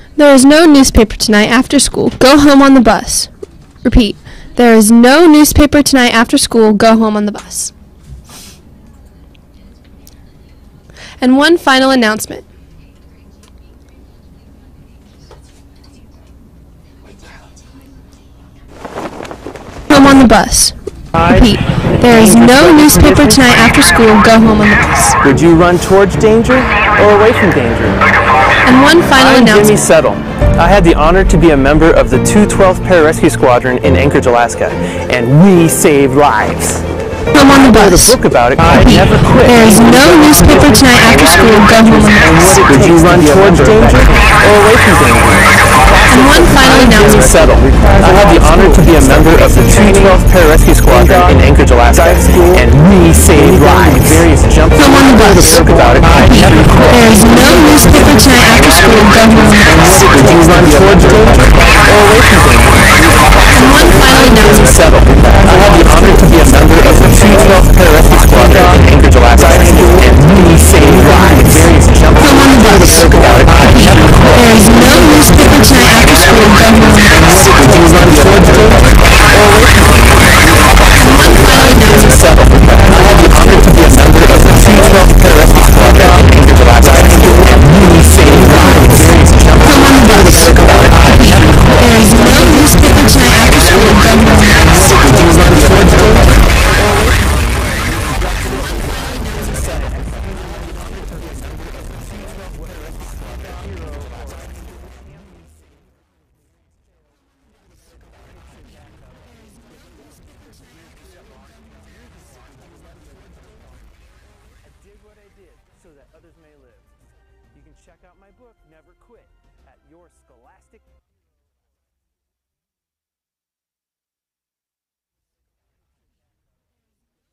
There is no newspaper tonight after school. Go home on the bus. Repeat. There is no newspaper tonight after school. Go home on the bus. And one final announcement. Home on the bus. Repeat. There is no newspaper tonight after school. Go home on the bus. Would you run towards danger or away from danger? And one final I'm Jimmy announcement. Settle. I had the honor to be a member of the 212th Pararescue Squadron in Anchorage, Alaska, and we saved lives. Home on the I wrote a bus. book about it. I Repeat. never quit. There is no newspaper tonight after school. Go home on the bus. Would you run towards danger or away from danger? And one final Jimmy announcement. Settle. I had the honor to be a member of the 212th Pararescue Squadron in Anchorage, Alaska, and we saved lives. Home on the bus. Book about it. I never quit. There is no newspaper tonight after school. Go home on the bus. Would you run towards danger or away from danger? And one final announcement. Settle. I had the honor to be a member of the 212th Pararescue Squadron in Anchorage, Alaska, and we saved lives. Home on the bus. Book about it. I never quit. There is no newspaper tonight after school. Go home on the bus. Would you run towards danger or away from danger? And one final announcement. Settle. I had the honor to be a member of the 212th Pararescue Squadron in Anchorage, Alaska, and we saved lives. Home on the bus. Book about it. I never quit. There is no newspaper tonight after school. Go home on the bus. Would you run towards danger? I did what I did so that others may live. You can check out my book, Never Quit, at your Scholastic